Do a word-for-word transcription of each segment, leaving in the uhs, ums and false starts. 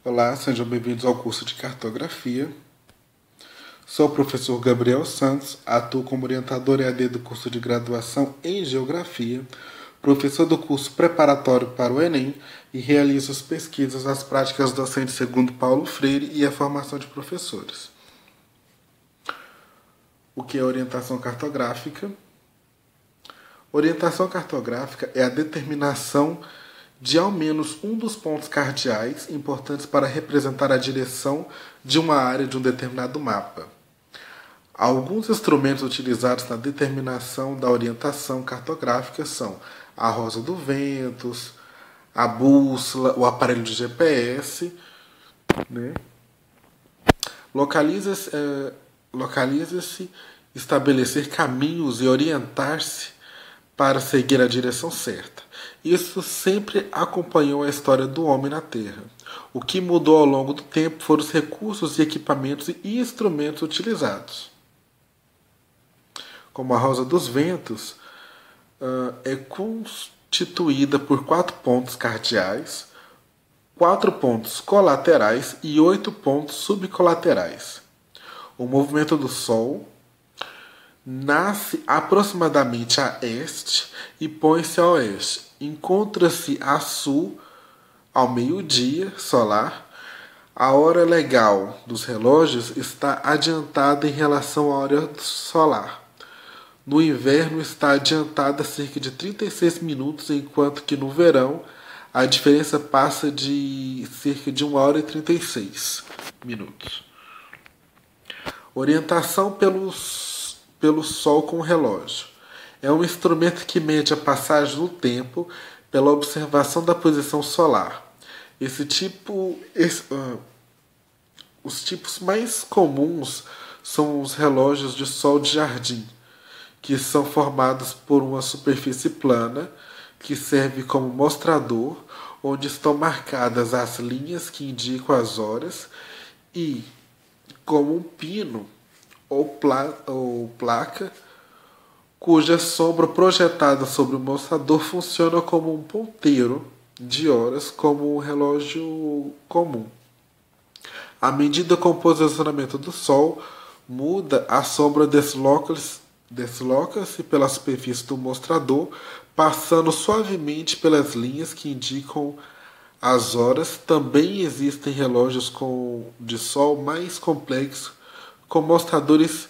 Olá, sejam bem-vindos ao curso de Cartografia. Sou o professor Gabriel Santos, atuo como orientador E A D do curso de graduação em Geografia, professor do curso preparatório para o Enem e realizo as pesquisas nas práticas docentes segundo Paulo Freire e a formação de professores. O que é orientação cartográfica? Orientação cartográfica é a determinação de ao menos um dos pontos cardeais importantes para representar a direção de uma área de um determinado mapa. Alguns instrumentos utilizados na determinação da orientação cartográfica são a rosa do ventos, a bússola, o aparelho de G P S. Né? Localiza-se, é, localiza-se estabelecer caminhos e orientar-se para seguir a direção certa. Isso sempre acompanhou a história do homem na Terra. O que mudou ao longo do tempo foram os recursos e equipamentos e instrumentos utilizados. Como a rosa dos ventos uh, é constituída por quatro pontos cardeais, quatro pontos colaterais e oito pontos subcolaterais. O movimento do Sol nasce aproximadamente a este e põe-se a oeste. Encontra-se a sul ao meio-dia solar. A hora legal dos relógios está adiantada em relação à hora solar. No inverno está adiantada cerca de trinta e seis minutos, enquanto que no verão a diferença passa de cerca de uma hora e trinta e seis minutos. Orientação pelos, pelo Sol com o relógio. É um instrumento que mede a passagem do tempo pela observação da posição solar. Esse tipo, esse, uh, os tipos mais comuns são os relógios de sol de jardim, que são formados por uma superfície plana que serve como mostrador, onde estão marcadas as linhas que indicam as horas e, como um pino ou, pla ou placa, cuja sombra projetada sobre o mostrador funciona como um ponteiro de horas, como um relógio comum. À medida que o posicionamento do Sol muda, a sombra desloca-se desloca-se pela superfície do mostrador, passando suavemente pelas linhas que indicam as horas. Também existem relógios com, de sol mais complexos, com mostradores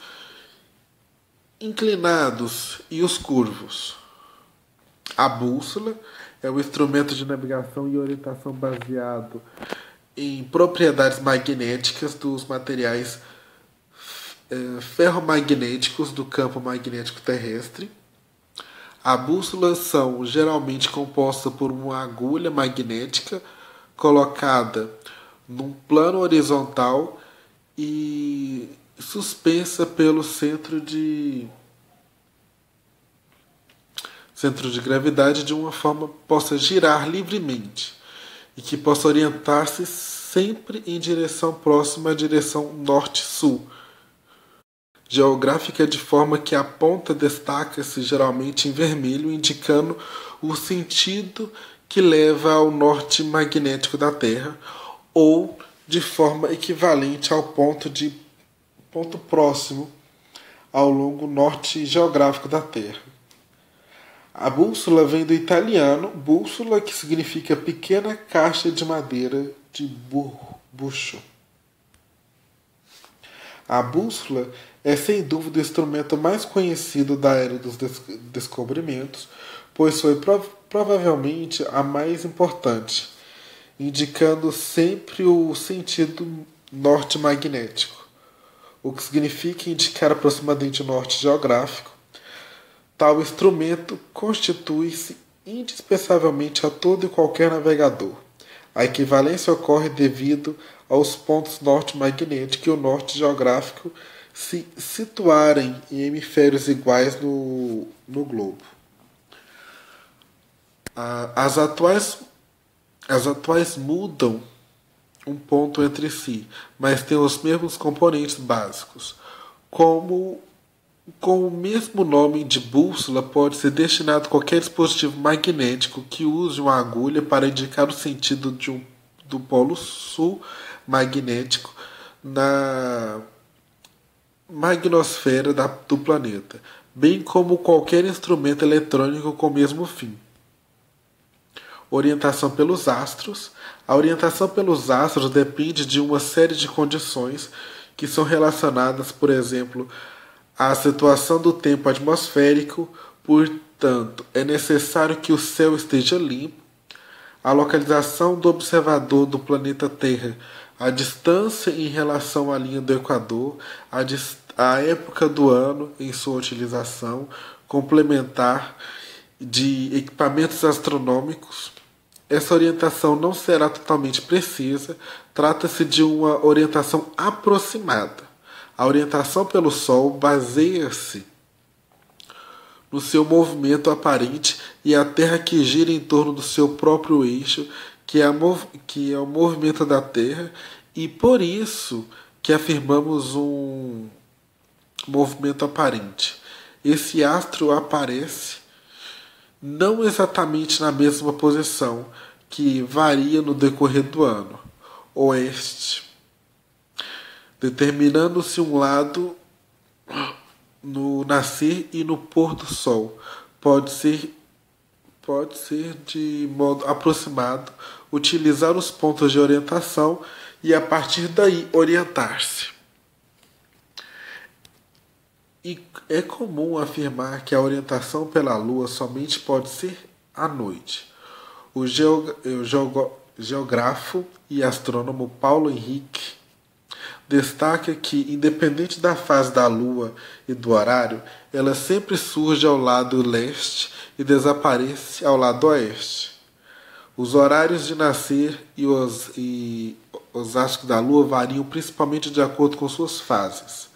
inclinados e os curvos. A bússola é um instrumento de navegação e orientação baseado em propriedades magnéticas dos materiais eh, ferromagnéticos do campo magnético terrestre. A bússola são geralmente composta por uma agulha magnética colocada num plano horizontal e suspensa pelo centro de centro de gravidade de uma forma que possa girar livremente e que possa orientar-se sempre em direção próxima à direção norte-sul, geográfica, de forma que a ponta destaca-se geralmente em vermelho, indicando o sentido que leva ao norte magnético da Terra, ou de forma equivalente ao ponto de ponto próximo ao longo norte geográfico da Terra. A bússola vem do italiano bússola, que significa pequena caixa de madeira de bucho. A bússola é sem dúvida o instrumento mais conhecido da era dos descobrimentos, pois foi prov provavelmente a mais importante, indicando sempre o sentido norte magnético, o que significa indicar aproximadamente o norte geográfico. Tal instrumento constitui-se indispensavelmente a todo e qualquer navegador. A equivalência ocorre devido aos pontos norte magnético e o norte geográfico se situarem em hemisférios iguais no, no globo. As atuais, as atuais mudam um ponto entre si, mas têm os mesmos componentes básicos. Como com o mesmo nome de bússola, pode ser destinado a qualquer dispositivo magnético que use uma agulha para indicar o sentido de um, do Polo Sul magnético na magnosfera da, do planeta, bem como qualquer instrumento eletrônico com o mesmo fim. Orientação pelos astros. A orientação pelos astros depende de uma série de condições que são relacionadas, por exemplo, à situação do tempo atmosférico. Portanto, é necessário que o céu esteja limpo, a localização do observador do planeta Terra, a distância em relação à linha do Equador, a, a época do ano em sua utilização, complementar de equipamentos astronômicos. Essa orientação não será totalmente precisa, trata-se de uma orientação aproximada. A orientação pelo Sol baseia-se no seu movimento aparente e a Terra que gira em torno do seu próprio eixo, que é, a mov que é o movimento da Terra, e por isso que afirmamos um movimento aparente. Esse astro aparece não exatamente na mesma posição, que varia no decorrer do ano, oeste, determinando-se um lado no nascer e no pôr do sol. Pode ser, pode ser de modo aproximado, utilizar os pontos de orientação e a partir daí orientar-se. E é comum afirmar que a orientação pela Lua somente pode ser à noite. O, geog o geog geógrafo e astrônomo Paulo Henrique destaca que, independente da fase da Lua e do horário, ela sempre surge ao lado leste e desaparece ao lado oeste. Os horários de nascer e os, e os astros da Lua variam principalmente de acordo com suas fases.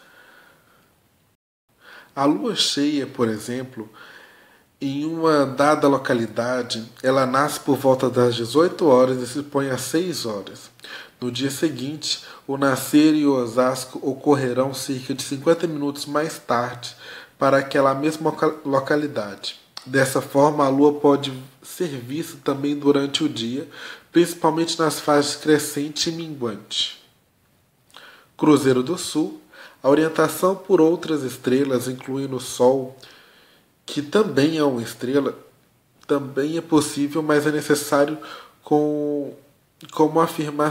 A lua cheia, por exemplo, em uma dada localidade, ela nasce por volta das dezoito horas e se põe às seis horas. No dia seguinte, o nascer e o Osasco ocorrerão cerca de cinquenta minutos mais tarde para aquela mesma localidade. Dessa forma, a lua pode ser vista também durante o dia, principalmente nas fases crescente e minguante. Cruzeiro do Sul. A orientação por outras estrelas, incluindo o Sol, que também é uma estrela, também é possível, mas é necessário com, como afirmar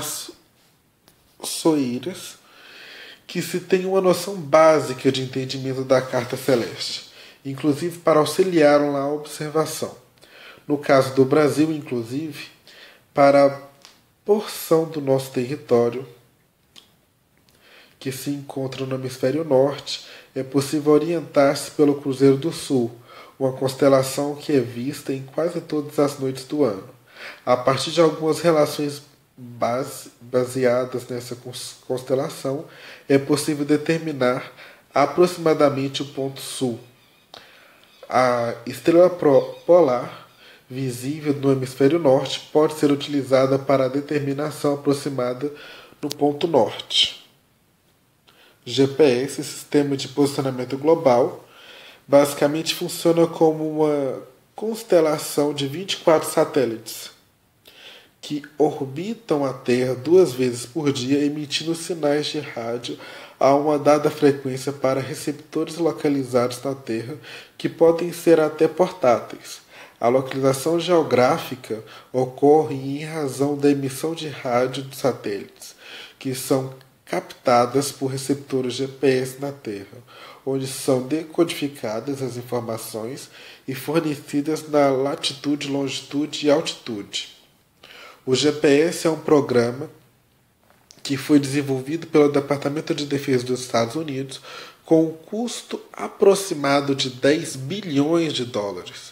Soeiras, que se tem uma noção básica de entendimento da carta celeste, inclusive para auxiliar na observação. No caso do Brasil, inclusive, para a porção do nosso território que se encontra no hemisfério norte, é possível orientar-se pelo Cruzeiro do Sul, uma constelação que é vista em quase todas as noites do ano. A partir de algumas relações base, baseadas nessa constelação, é possível determinar aproximadamente o ponto sul. A estrela polar, visível no hemisfério norte, pode ser utilizada para a determinação aproximada no ponto norte. G P S, Sistema de Posicionamento Global, basicamente funciona como uma constelação de vinte e quatro satélites que orbitam a Terra duas vezes por dia, emitindo sinais de rádio a uma dada frequência para receptores localizados na Terra, que podem ser até portáteis. A localização geográfica ocorre em razão da emissão de rádio dos satélites, que são captadas por receptores G P S na Terra, onde são decodificadas as informações e fornecidas na latitude, longitude e altitude. O G P S é um programa que foi desenvolvido pelo Departamento de Defesa dos Estados Unidos com um custo aproximado de dez bilhões de dólares.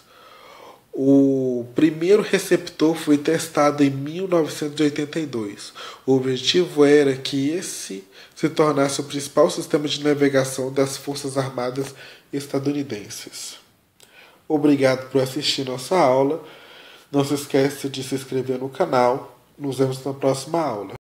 O primeiro receptor foi testado em mil novecentos e oitenta e dois. O objetivo era que esse se tornasse o principal sistema de navegação das Forças Armadas estadunidenses. Obrigado por assistir nossa aula. Não se esqueça de se inscrever no canal. Nos vemos na próxima aula.